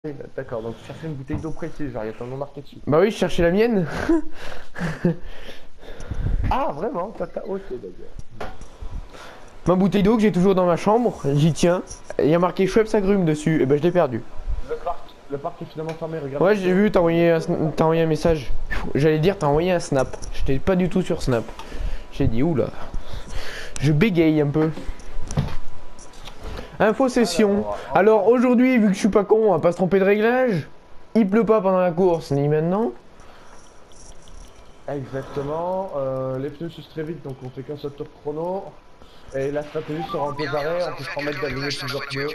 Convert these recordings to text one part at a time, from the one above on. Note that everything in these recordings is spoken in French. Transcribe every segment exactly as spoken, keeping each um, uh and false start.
D'accord, donc tu cherchais une bouteille d'eau précise, genre il y a ton nom marqué dessus. Bah oui, je cherchais la mienne. Ah, vraiment? T'as ta... Ok, d'accord. Ma bouteille d'eau que j'ai toujours dans ma chambre, j'y tiens. Il y a marqué Schweppes agrumes dessus, et ben je l'ai perdu. Le parc, le parc est finalement fermé, regarde. Ouais, j'ai vu, t'as envoyé, un sn- t'as envoyé un message. J'allais dire, t'as envoyé un snap. J'étais pas du tout sur Snap. J'ai dit, oula. Je bégaye un peu. Info session. Alors, Alors aujourd'hui, vu que je suis pas con, on va pas se tromper de réglage. Il pleut pas pendant la course, ni maintenant. exactement, euh, les pneus s'usent très vite, donc on fait qu'un seul tour chrono. Et la stratégie sera en deux arrêts, on peut se permettre d'aligner plusieurs pneus.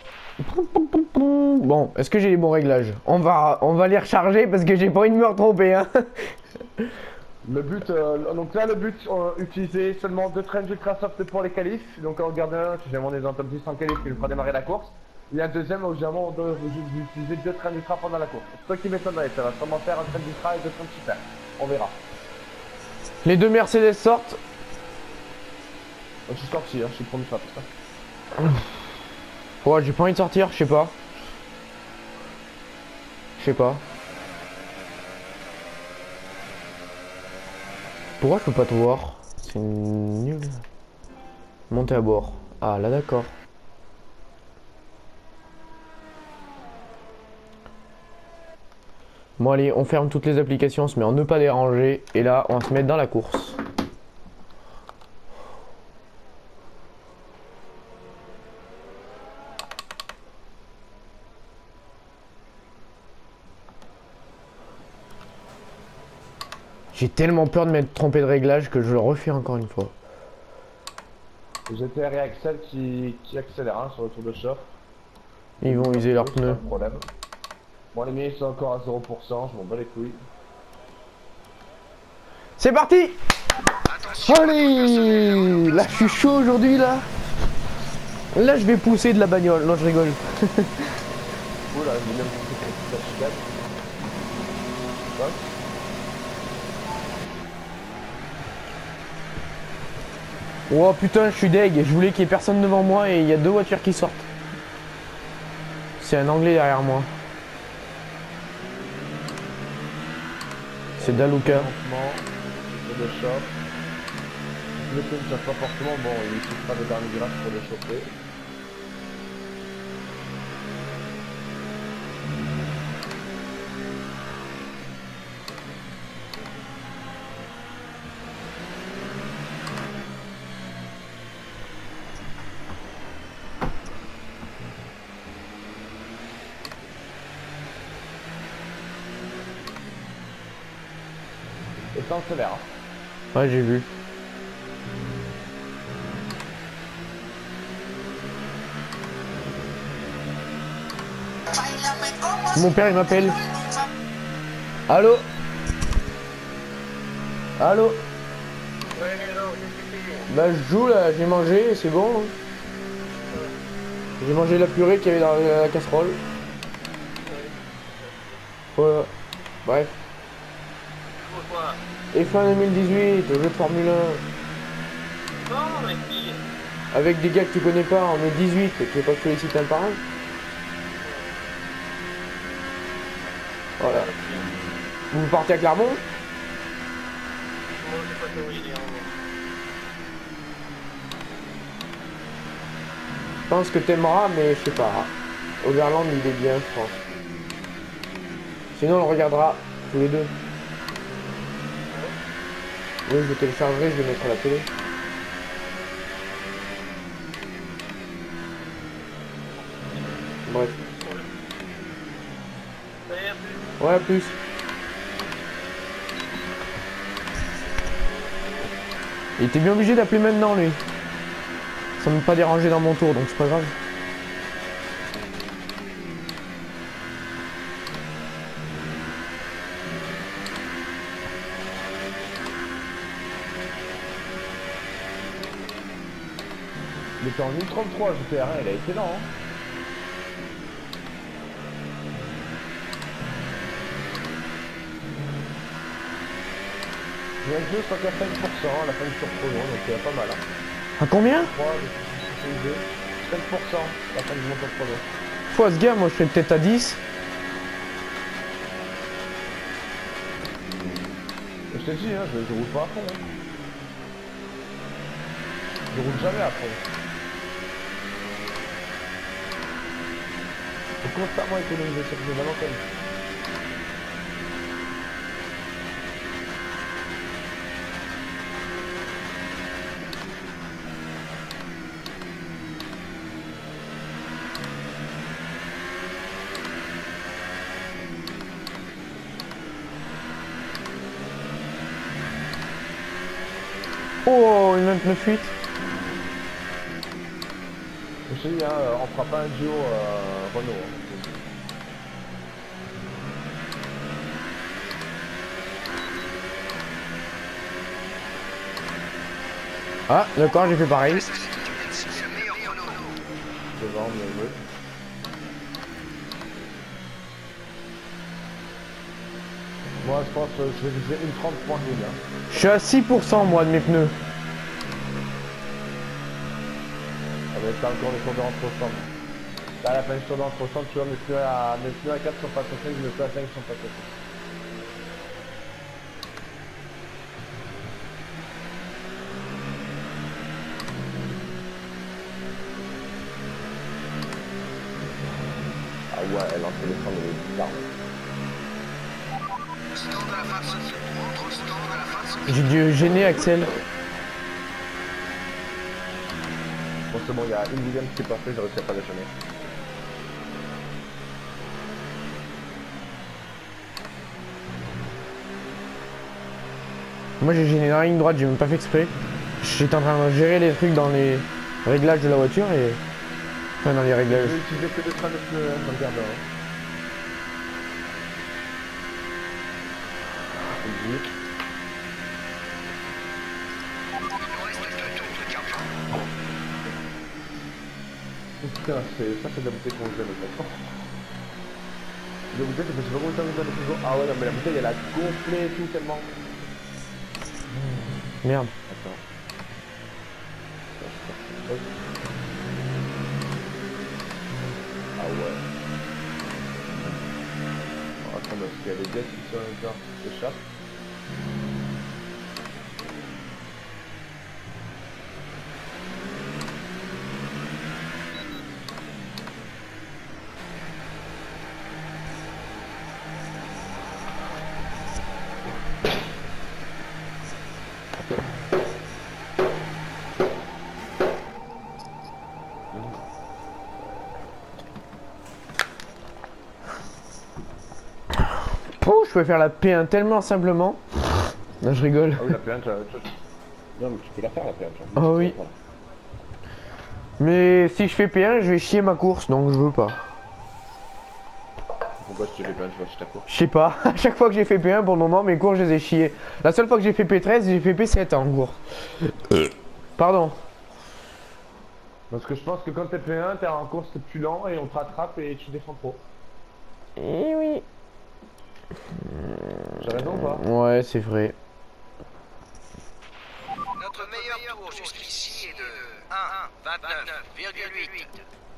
Bon, est-ce que j'ai les bons réglages? On va, on va les recharger parce que j'ai pas envie de me retromper, hein. Le but, euh, donc là le but, euh, utiliser seulement deux trains ultra soft pour les qualifs. Donc on regarde un, si jamais on est dans le top dix en qualif, qui nous fera démarrer la course. Il y a un deuxième où jamais on doit utiliser deux trains ultra pendant la course. C'est toi qui m'étonnerait, ça va sûrement faire un train d'ultra et deux trains de super. On verra. Les deux Mercedes sortent. Je suis sorti, hein, je suis le premier sur la piste. Ouais, j'ai pas envie de sortir, je sais pas. Je sais pas. Pourquoi je peux pas te voir? C'est nul. Monter à bord. Ah là d'accord. Bon allez, on ferme toutes les applications, on se met en ne pas déranger. Et là, on va se mettre dans la course. J'ai tellement peur de m'être trompé de réglage que je le refais encore une fois. G T R et Axel qui, qui accélèrent hein, sur le tour de chauffe. Ils vont user leurs pneus. Pas de problème. Bon les miens ils sont encore à zéro pour cent, je m'en bats les couilles. C'est parti! Allez! Là je suis chaud aujourd'hui là. Là je vais pousser de la bagnole. Non je rigole. Oula, j'ai même poussé la chicane. Ouais. Oh putain, je suis deg, je voulais qu'il y ait personne devant moi et il y a deux voitures qui sortent. C'est un anglais derrière moi. C'est Daluka. Lentement, sur le choc. Le coup ne chauffe pas forcément, bon, il suffira de dernier virage pour le chauffer. Et ça accélère. Hein. Ouais, j'ai vu. Mon père il m'appelle. Allô? Allô? Bah je joue là, j'ai mangé, c'est bon. J'ai mangé la purée qu'il y avait dans la casserole. Voilà. Bref. F un deux mille dix-huit, jeu de Formule un. Non, mais qui? Avec des gars que tu connais pas, on est dix-huit, tu veux pas que je te les cite un par un? Voilà. Vous partez à Clermont? Moi, je sais pas où il est. Je pense que t'aimeras, mais je sais pas. Overland il est bien, je pense. Sinon on le regardera tous les deux. Oui, je téléchargerai, je vais mettre à la télé. Bref. Ouais, à plus. Il était bien obligé d'appeler maintenant, lui. Ça ne m'a pas dérangé dans mon tour, donc c'est pas grave. Il était en une trente-trois, G T R un, il a été lent. Hein. Le jeu soit qu'à cinq pour cent à la fin du tour chrono, donc il y a pas mal. Hein. À combien? cinq pour cent à la fin du tour chrono. Faut ce gars, moi je fais peut-être à dix. t'ai dit, hein, je, je roule pas à fond. Hein. Je roule jamais à fond. Faut constamment économiser sur les ballons comme ça. Oh, une vingt-neuf huit. Je te dis, hein, on fera pas un duo euh, Renault. Hein. Ah, d'accord, j'ai fait pareil. C'est bon, mais oui. Moi, je pense que je vais viser une trente pour mille. Hein. Je suis à six pour cent moi de mes pneus. Ça va être encore les tours de rentre au centre. Là, à la fin du tour de rentre au centre, tu vois, mes pneus à, mes pneus à quatre sont pas cinq, mes pneus à cinq sont pas cinq. Ah ouais, elle est en train de prendre les armes. J'ai dû gêner Axel. Bon, c'est bon, il y a une Williams qui est pas fait, j'ai réussi à pas la gêner. Moi j'ai gêné dans la ligne droite, j'ai même pas fait exprès. J'étais en train de gérer les trucs dans les réglages de la voiture et... Enfin dans les Je réglages. vais utiliser que des trains de pneus, hein, regarde. Hein. Oh putain, ça c'est de la bouteille qu'on faisait le fait. La bouteille, ça fait vraiment longtemps que vous avez toujours. Ah ouais, non, mais la bouteille elle a gonflé et tout tellement. Merde. Attends. Ah ouais. Oh, attends, parce qu'il y a des gars qui sont encore qui s'échappent. Oh, je peux faire la P un tellement simplement. Non, je rigole. Ah oui, la P un, tu as... Non, mais tu peux la faire la P un. Ah oui. Mais si je fais P un, je vais chier ma course, donc je veux pas. Pourquoi si tu fais P un, tu vas chier ta course? Je sais pas, à chaque fois que j'ai fait P un, pour le moment, mes courses, je les ai chiées. La seule fois que j'ai fait P treize, j'ai fait P sept en cours. Pardon. Parce que je pense que quand t'es P un, t'es en course, t'es plus lent et on te rattrape et tu défends trop. Eh oui. J'ai raison ou pas? Ouais, c'est vrai. Notre meilleur tour jusqu'ici est de un vingt-neuf virgule huit.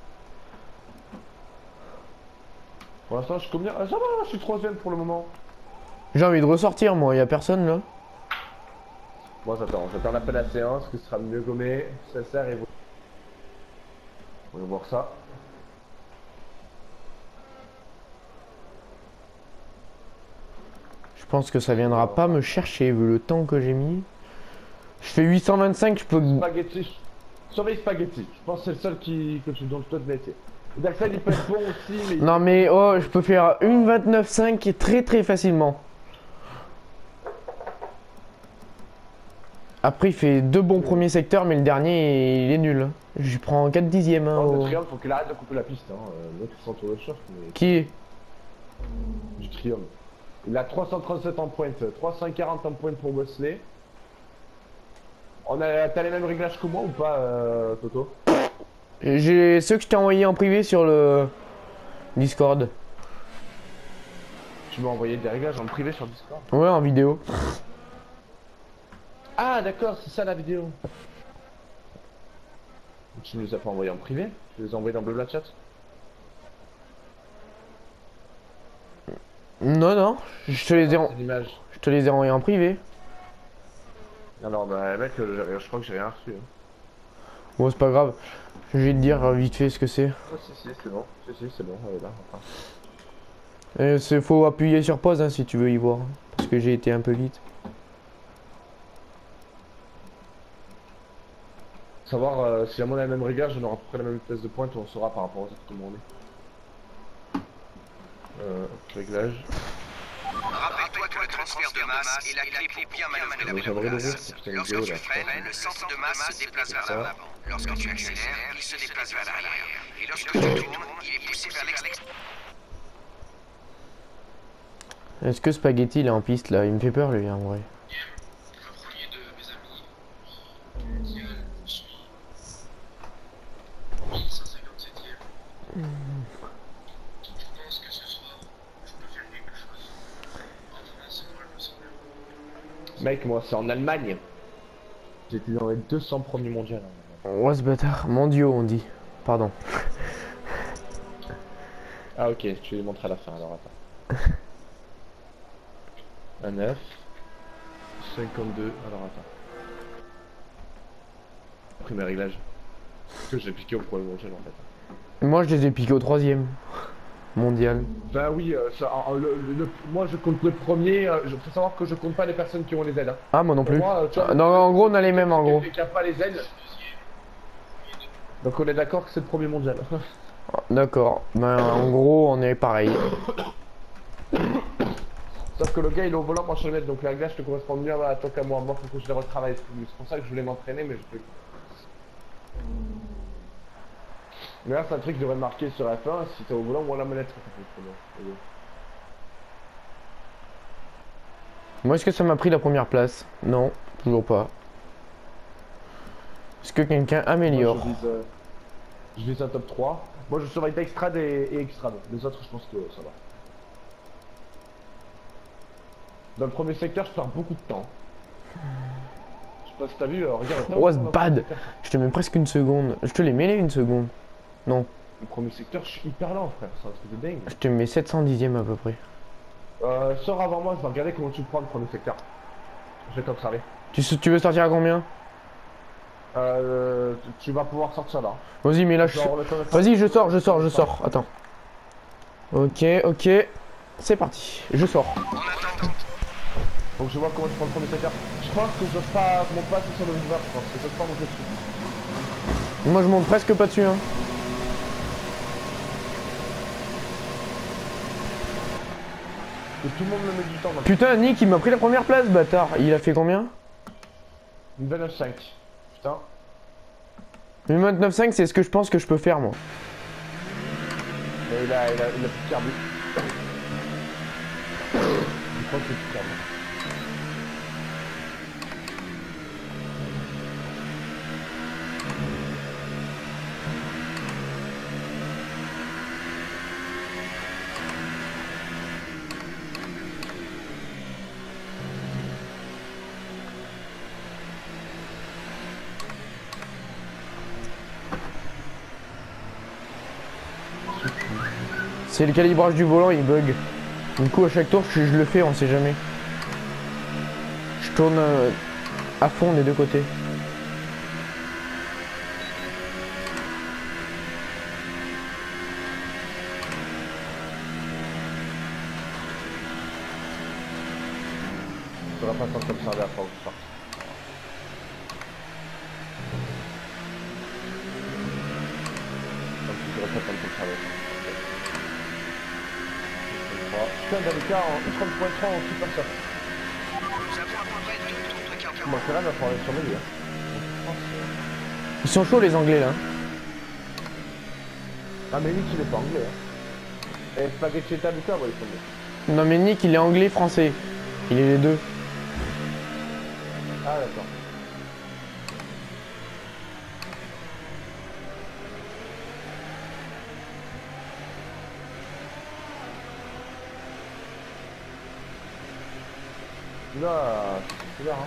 Pour l'instant, je suis combien? Ah, ça va, je suis troisième pour le moment. J'ai envie de ressortir, moi, y a personne là. Moi, j'attends, j'attends l'appel à séance, que ce sera mieux gommé, sincère et vous. On va voir ça. Je pense que ça viendra pas me chercher vu le temps que j'ai mis. Je fais huit cent vingt-cinq, je peux... Spaghetti. Surveille Spaghetti. Je pense que c'est le seul qui, que tu donnes toi de métier. Daxel, il peut être bon aussi, mais... Non mais oh, je peux faire une vingt-neuf cinq très très facilement. Après il fait deux bons premiers secteurs, mais le dernier il est nul. Je lui prends quatre dixièmes. Hein, oh, au... Le Triumph, faut qu'il arrête de couper la piste. Hein. L'autre il s'entoure de short, mais... Qui est? Du Triumph. Il a trois cent trente-sept en pointe, trois cent quarante en pointe pour Bosley. On a, t'as les mêmes réglages que moi ou pas, euh, Toto? J'ai ceux que je t'ai envoyé en privé sur le Discord. Tu m'as envoyé des réglages en privé sur Discord? Ouais, en vidéo. Ah d'accord, c'est ça la vidéo. Tu ne les as pas envoyés en privé? Tu les as envoyés dans Blabla Chat? Non, non, je te les ai, en... l'image. je te les ai envoyés en privé. Alors bah mec, euh, je crois que j'ai rien reçu. Hein. Bon, c'est pas grave. Je vais te dire euh, vite fait ce que c'est. Oh si si c'est bon, si si c'est bon, elle est là. Enfin. Et c'est faut appuyer sur pause hein, si tu veux y voir. Parce que j'ai été un peu vite. Savoir euh, si jamais on a la même rigueur, on aura à peu près la même vitesse de pointe, on saura par rapport aux autres comment on est. Euh, réglage. Rappelle-toi que le transfert de masse est la clé pour bien manœuvrer la place. Lorsque tu freines, le centre de masse se déplace vers l'avant. Lorsque tu accélères, il se déplace vers l'arrière. Et lorsque tu tournes, il est poussé vers l'extérieur. Est-ce que Spaghetti il est en piste là? Il me fait peur lui en vrai. Le premier de mes amis mondial suit mille cent cinquante-septième. Je pense que ce soir, je peux faire quelque chose. International, me semble. Mec, moi c'est en Allemagne. J'étais dans les deux cents premiers mondiaux. Ouais ce bâtard, mondiaux on dit. Pardon. Ah ok, je vais les montrer à la fin alors attends. Un neuf. cinquante-deux, alors attends. Premier réglage. Parce que j'ai piqué au premier mondial en fait. Moi je les ai piqués au troisième. Mondial. Bah oui, euh, ça, euh, le, le, le, moi je compte le premier, euh, je faut savoir que je compte pas les personnes qui ont les ailes. Hein. Ah moi non Pour plus. moi, euh, tu vois, Ah, non en gros on a les mêmes en gros. Il n'y a pas les ailes. Donc on est d'accord que c'est le premier mondial. D'accord. Ben en gros on est pareil. Sauf que le gars il est au volant, moi je suis le maître, donc les réglages te correspondent mieux à toi qu'à moi. Moi faut que je les retravaille. C'est pour ça que je voulais m'entraîner mais je peux pas. Mais là c'est un truc que je devrais marquer sur F un, si t'es au volant, moi la manette ça fait trop bien. Moi est-ce que ça m'a pris la première place? Non, toujours pas. Est-ce que quelqu'un améliore? Moi, je, vise, euh, je vise un top trois. Moi je surveille Extrad et, et Extrad. Les autres je pense que ça va. Dans le premier secteur je perds beaucoup de temps. Je sais pas si t'as vu, euh, regarde. Oh c'est bad. Je te mets presque une seconde. Je te l'ai mêlé une seconde. Non. Le premier secteur je suis hyper lent frère, c'est un truc de dingue. Je te mets sept cent dixième à peu près. Euh, sors avant moi, je vais regarder comment tu le prends le premier secteur. Je vais t'observer. Tu, tu veux sortir à combien? Euh, tu, tu vas pouvoir sortir là. Vas-y mais là je... Vas-y je sors, je sors, je sors. Attends. Ok, ok. C'est parti. Je sors. Donc je vois comment tu prends le premier secteur. Je pense que je pas mon pas sur le river, je pense que je peux pas monter dessus. Moi je monte presque pas dessus hein. Que tout le monde me met du temps dans le... Putain Nick il m'a pris la première place bâtard. Il a fait combien? Une vingt-neuf cinq. Putain. Une vingt-neuf cinq c'est ce que je pense que je peux faire moi. Mais il a, il a, il a plus de carbu. Je crois que c'est plus de carbu. C'est le calibrage du volant, il bug. Du coup à chaque tour je, je le fais, on sait jamais. Je tourne euh, à fond des deux côtés. Tu n'auras pas le temps de t'observer après où tu pars. Donc tu n'auras pas le temps de t'observer. Putain, Dalika en U trente point trois en super soft. Moi, c'est là, il va falloir les surveiller. Hein. Ils sont chauds les anglais là. Ah, mais Nick, il est pas anglais. Hein. Et Spaghetti et Dalika, ouais, ils sont bien. Non mais Nick il est anglais français. Il est les deux. Ah, d'accord. Là, c'est là, hein.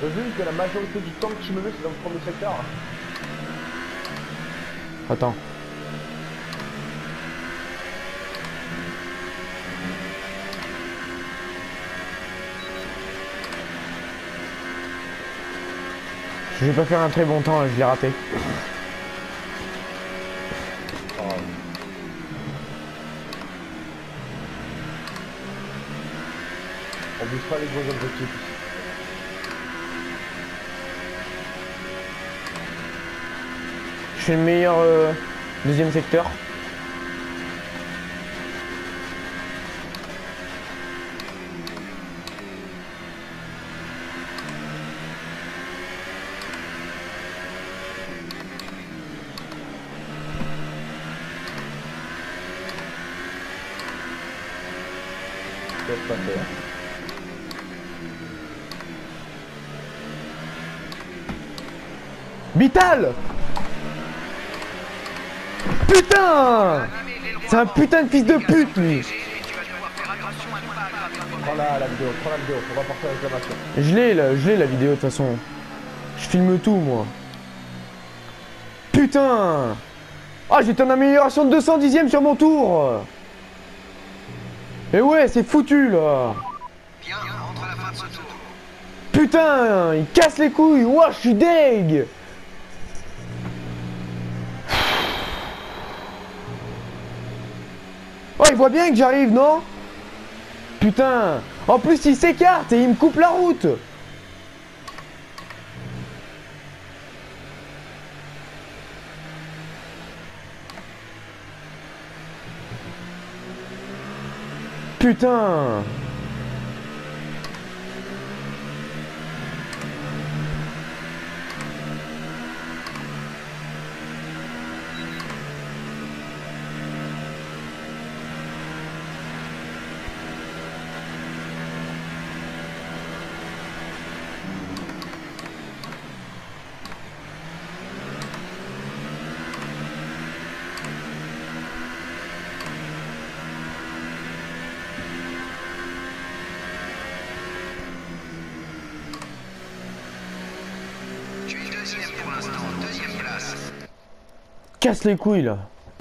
Présume que la majorité du temps que tu me mets c'est dans le premier secteur. Hein. Attends. Je vais pas faire un très bon temps, là, je l'ai raté. Oh. On vise pas les gros objectifs. Je suis le meilleur euh, deuxième secteur. Pas faire. Vital! Putain! C'est un putain de fils de pute, lui! Prends la, la vidéo, prends la vidéo, on va porter la réclamation. Je l'ai, là, je l'ai la vidéo, de toute façon. Je filme tout, moi. Putain! Ah, j'étais en amélioration de deux cent dixième sur mon tour! Et ouais, c'est foutu, là! Bien, entre à la fin de ce tour. Putain, il casse les couilles. Ouah, je suis deg. Oh, il voit bien que j'arrive, non? Putain. En plus, il s'écarte et il me coupe la route. Putain. Tu es deuxième pour l'instant, deuxième place. Casse les couilles, là.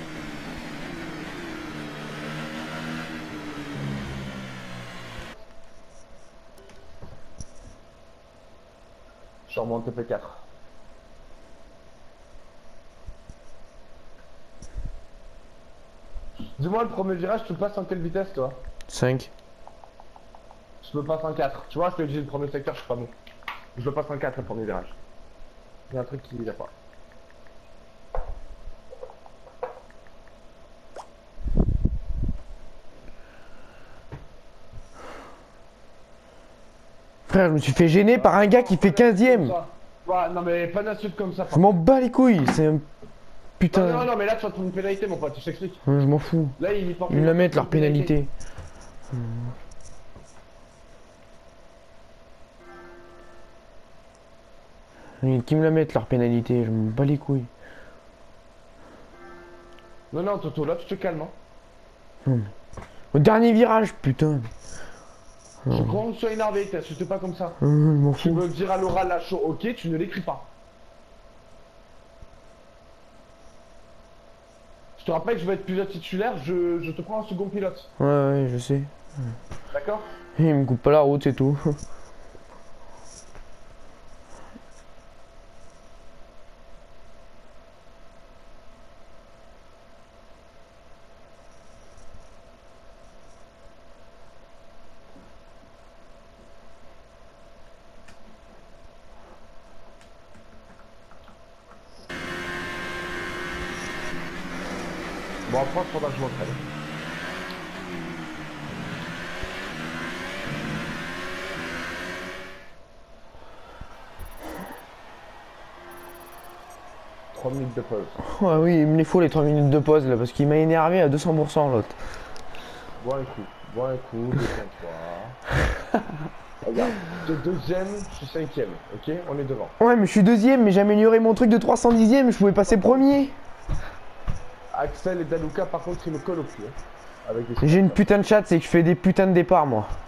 Je suis en mon T P quatre. Dis-moi, le premier virage, tu le passes en quelle vitesse, toi? cinq. Je le passe en quatre. Tu vois, je te dis, le premier secteur, je suis pas bon. Je le passe en quatre, le premier virage. Il y a un truc qui n'y a pas. Frère, je me suis fait gêner par un gars qui fait quinzième. Ouais, non mais pas d'insulte comme ça. Je m'en bats les couilles, c'est un putain. Non, non, non, mais là tu vas te prendre une pénalité, mon pote, je t'explique. Ouais, je m'en fous. Là, ils Ils me la mettent leur pénalité. Qui me la mettent leur pénalité, je m'en bats les couilles. Non, non, Toto, là tu te calmes. Hein. Au dernier virage, putain. Je crois que tu sois énervé, t'insultes pas comme ça. Je m'en Tu fous. veux dire à l'oral la chaud, ok, tu ne l'écris pas. Je te rappelle que je vais être pilote titulaire, je, je te prends un second pilote. Ouais, ouais, je sais. D'accord? Il me coupe pas la route, c'est tout. Bon, en France, faudra que je m'entraîne. trois minutes de pause. Ouais, oui, il me les faut les trois minutes de pause là, parce qu'il m'a énervé à deux cents pour cent l'autre. Bois un coup, bois un coup, détends-toi. Regarde, t'es deuxième, je suis cinquième, ok? On est devant. Ouais, mais je suis deuxième, mais j'ai amélioré mon truc de trois cent dixième, je pouvais passer premier. Axel et Daluka, par contre, ils me collent au pied. Avec des J'ai une putain de chatte, c'est que je fais des putains de départs, moi.